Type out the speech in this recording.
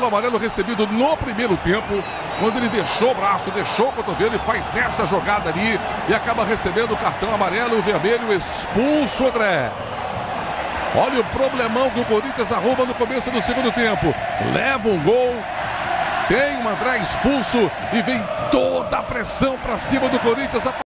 amarelo recebido no primeiro tempo, quando ele deixou o braço, deixou o cotovelo e faz essa jogada ali e acaba recebendo o cartão amarelo, o vermelho, expulso, André. Olha o problemão que o Corinthians arruma no começo do segundo tempo. Leva um gol, tem o André expulso e vem toda a pressão para cima do Corinthians.